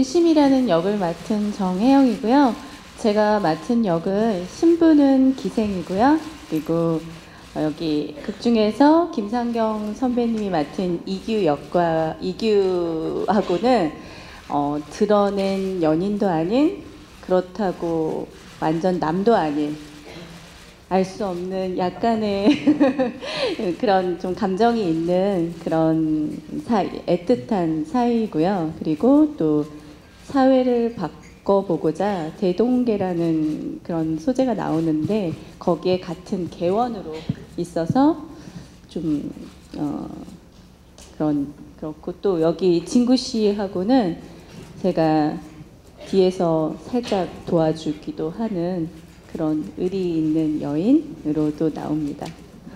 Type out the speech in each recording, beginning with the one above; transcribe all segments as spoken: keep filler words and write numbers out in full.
윤심이라는 역을 맡은 정혜영이고요. 제가 맡은 역은 신부는 기생이고요. 그리고 여기 극 중에서 김상경 선배님이 맡은 이규 역과 이규하고는 어, 드러낸 연인도 아닌, 그렇다고 완전 남도 아닌, 알 수 없는 약간의 그런 좀 감정이 있는 그런 사이, 애틋한 사이고요. 그리고 또 사회를 바꿔보고자 대동계라는 그런 소재가 나오는데, 거기에 같은 계원으로 있어서 좀 어, 그런 그렇고, 또 여기 진구 씨하고는 제가 뒤에서 살짝 도와주기도 하는 그런 의리 있는 여인으로도 나옵니다.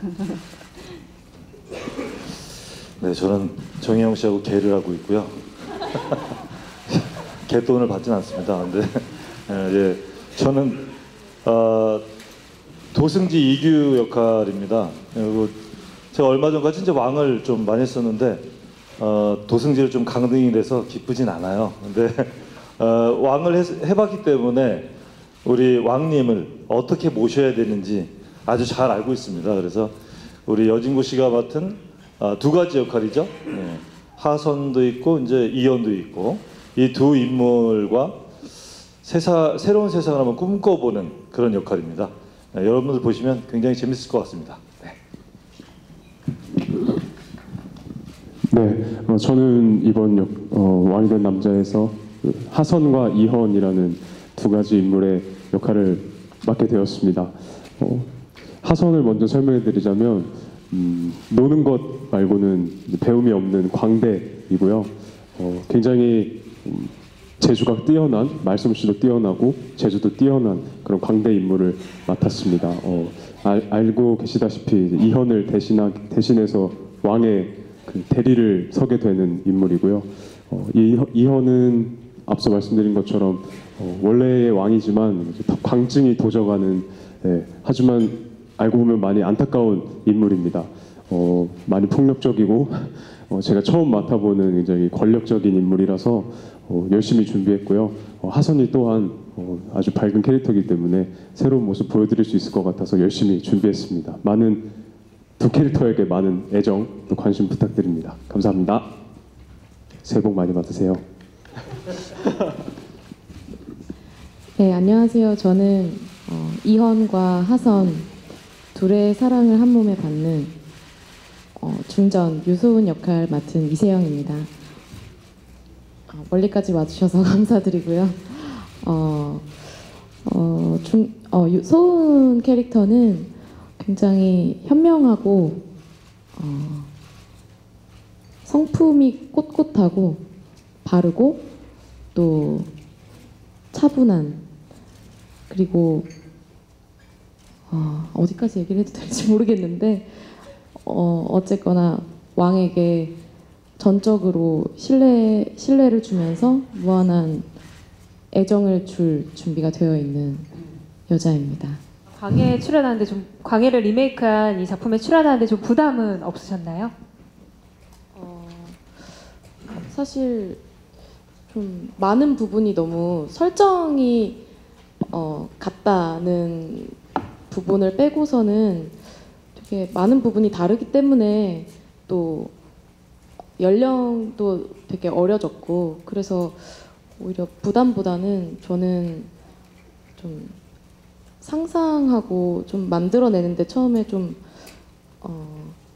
네, 저는 정혜영 씨하고 개를 하고 있고요. 개돈을 받진 않습니다. 근데 예, 저는 어, 도승지 이규 역할입니다. 그리고 제가 얼마 전까지 이제 왕을 좀 많이 했었는데 어, 도승지를 좀 강등이 돼서 기쁘진 않아요. 근데 어, 왕을 해, 해봤기 때문에 우리 왕님을 어떻게 모셔야 되는지 아주 잘 알고 있습니다. 그래서 우리 여진구 씨가 맡은 어, 두 가지 역할이죠. 예, 하선도 있고 이제 이현도 있고, 이 두 인물과 세사, 새로운 세상을 한번 꿈꿔보는 그런 역할입니다. 예, 여러분들 보시면 굉장히 재밌을 것 같습니다. 네, 네, 어, 저는 이번 역, 어, 왕이 된 남자에서 그 하선과 이헌이라는 두 가지 인물의 역할을 맡게 되었습니다. 어, 하선을 먼저 설명해 드리자면 음, 노는 것 말고는 배움이 없는 광대이고요. 어, 굉장히 음, 재주가 뛰어난, 말솜씨도 뛰어나고 재주도 뛰어난 그런 광대 인물을 맡았습니다. 어, 알, 알고 계시다시피 이현을 대신하, 대신해서 왕의 그 대리를 서게 되는 인물이고요. 어, 이, 이현은 앞서 말씀드린 것처럼 어, 원래의 왕이지만 광증이 도져가는, 예, 하지만 알고 보면 많이 안타까운 인물입니다. 어, 많이 폭력적이고 어, 제가 처음 맡아보는 굉장히 권력적인 인물이라서 어, 열심히 준비했고요. 어, 하선이 또한 어, 아주 밝은 캐릭터이기 때문에 새로운 모습 보여드릴 수 있을 것 같아서 열심히 준비했습니다. 많은 두 캐릭터에게 많은 애정 또 관심 부탁드립니다. 감사합니다. 새해 복 많이 받으세요. 네, 안녕하세요. 저는 어, 이헌과 하선 둘의 사랑을 한 몸에 받는 어, 중전 유소은 역할 맡은 이세영입니다. 어, 멀리까지 와주셔서 감사드리고요. 어, 어, 중, 어, 유, 소은 캐릭터는 굉장히 현명하고 어, 성품이 꼿꼿하고 바르고 또 차분한, 그리고 어, 어디까지 얘기를 해도 될지 모르겠는데 어, 어쨌거나 왕에게 전적으로 신뢰, 신뢰를 주면서 무한한 애정을 줄 준비가 되어 있는 여자입니다. 광해에 출연하는데 좀, 광해를 리메이크한 이 작품에 출연하는데 좀 부담은 없으셨나요? 어, 사실 좀 많은 부분이 너무 설정이 어, 같다는 부분을 빼고서는 되게 많은 부분이 다르기 때문에, 또 연령도 되게 어려졌고, 그래서 오히려 부담보다는 저는 좀 상상하고 좀 만들어내는데 처음에 좀 어,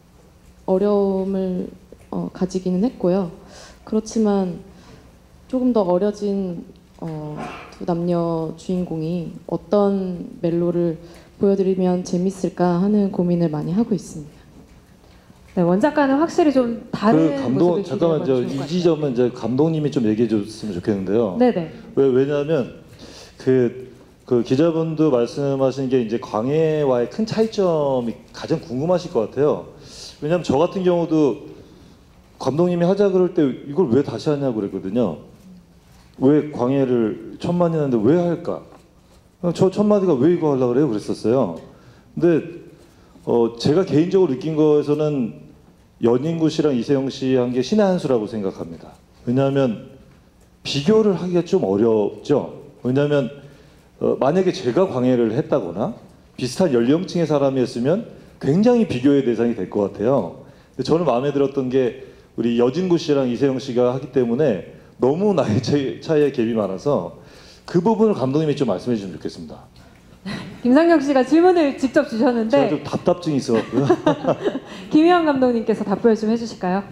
어려움을 어, 가지기는 했고요. 그렇지만 조금 더 어려진 어, 두 남녀 주인공이 어떤 멜로를 보여드리면 재밌을까 하는 고민을 많이 하고 있습니다. 네, 원작과는 확실히 좀 다른 그 감독, 모습을 잠깐만, 저 기대해봐 주실 것 이 같아요. 지점은 이제 감독님이 좀 얘기해 줬으면 좋겠는데요. 네네. 왜, 왜냐하면 그, 그 기자분도 말씀하신 게 이제 광해와의 큰 차이점이 가장 궁금하실 것 같아요. 왜냐하면 저 같은 경우도 감독님이 하자 그럴 때 이걸 왜 다시 하냐고 그랬거든요. 왜 광해를 천만이 하는데 왜 할까? 저 천마디가 왜 이거 하려고 그래요? 그랬었어요. 근데 어, 제가 개인적으로 느낀 거에서는 연인구 씨랑 이세영 씨 한 게 신의 한 수라고 생각합니다. 왜냐하면 비교를 하기가 좀 어렵죠. 왜냐하면 어, 만약에 제가 광해를 했다거나 비슷한 연령층의 사람이었으면 굉장히 비교의 대상이 될 것 같아요. 근데 저는 마음에 들었던 게 우리 여진구 씨랑 이세영 씨가 하기 때문에 너무 나이 차이, 차이의 갭이 많아서 그 부분을 감독님이 좀 말씀해 주시면 좋겠습니다. 김상경 씨가 질문을 직접 주셨는데 제가 좀 답답증이 있어갖고요. 김희원 감독님께서 답변을 좀 해주실까요?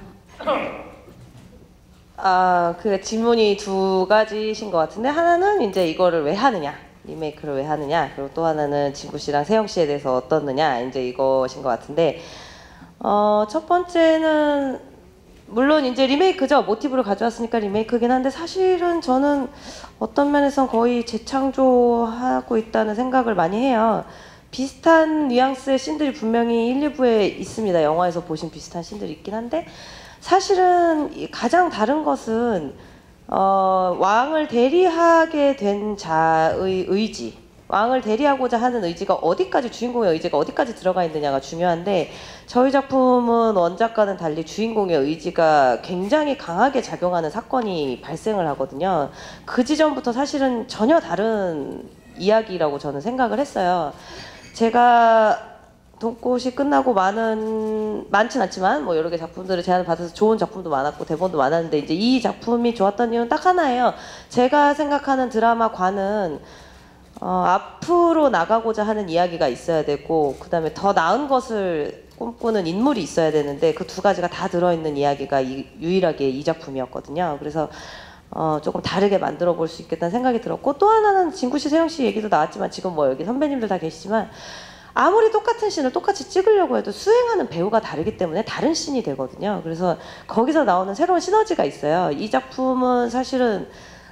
아, 그 질문이 두 가지신 것 같은데 하나는 이제 이거를 왜 하느냐, 리메이크를 왜 하느냐, 그리고 또 하나는 진구 씨랑 세영 씨에 대해서 어떻느냐, 이제 이것인 것 같은데 어, 첫 번째는 물론 이제 리메이크죠. 모티브를 가져왔으니까 리메이크긴 한데 사실은 저는 어떤 면에선 거의 재창조하고 있다는 생각을 많이 해요. 비슷한 뉘앙스의 씬들이 분명히 일, 이 부에 있습니다. 영화에서 보신 비슷한 씬들이 있긴 한데 사실은 가장 다른 것은 어, 왕을 대리하게 된 자의 의지, 왕을 대리하고자 하는 의지가 어디까지, 주인공의 의지가 어디까지 들어가 있느냐가 중요한데 저희 작품은 원작과는 달리 주인공의 의지가 굉장히 강하게 작용하는 사건이 발생을 하거든요. 그 지점부터 사실은 전혀 다른 이야기라고 저는 생각을 했어요. 제가 돈꽃이 끝나고 많은, 많진 않지만 뭐 여러 개 작품들을 제안을 받아서 좋은 작품도 많았고 대본도 많았는데 이제 이 작품이 좋았던 이유는 딱 하나예요. 제가 생각하는 드라마관은 어, 앞으로 나가고자 하는 이야기가 있어야 되고 그 다음에 더 나은 것을 꿈꾸는 인물이 있어야 되는데 그 두 가지가 다 들어있는 이야기가 이, 유일하게 이 작품이었거든요. 그래서 어, 조금 다르게 만들어 볼 수 있겠다는 생각이 들었고 또 하나는 진구씨, 세영씨 얘기도 나왔지만 지금 뭐 여기 선배님들 다 계시지만 아무리 똑같은 씬을 똑같이 찍으려고 해도 수행하는 배우가 다르기 때문에 다른 씬이 되거든요. 그래서 거기서 나오는 새로운 시너지가 있어요. 이 작품은 사실은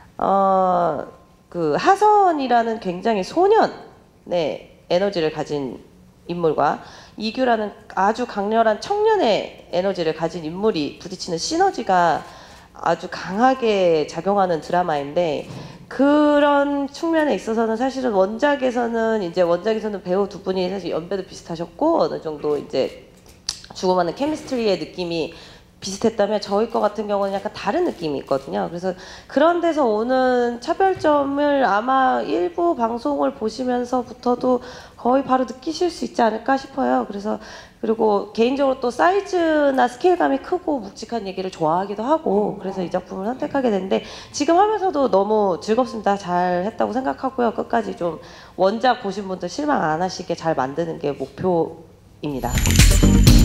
어, 그 하선이라는 굉장히 소년의 에너지를 가진 인물과 이규라는 아주 강렬한 청년의 에너지를 가진 인물이 부딪히는 시너지가 아주 강하게 작용하는 드라마인데 그런 측면에 있어서는 사실은 원작에서는 이제 원작에서는 배우 두 분이 사실 연배도 비슷하셨고 어느 정도 이제 주고받는 케미스트리의 느낌이 비슷했다면 저희 거 같은 경우는 약간 다른 느낌이 있거든요. 그래서 그런 데서 오는 차별점을 아마 일부 방송을 보시면서부터도 거의 바로 느끼실 수 있지 않을까 싶어요. 그래서 그리고 개인적으로 또 사이즈나 스케일감이 크고 묵직한 얘기를 좋아하기도 하고 그래서 이 작품을 선택하게 됐는데 지금 하면서도 너무 즐겁습니다. 잘 했다고 생각하고요. 끝까지 좀 원작 보신 분들 실망 안 하시게 잘 만드는 게 목표입니다.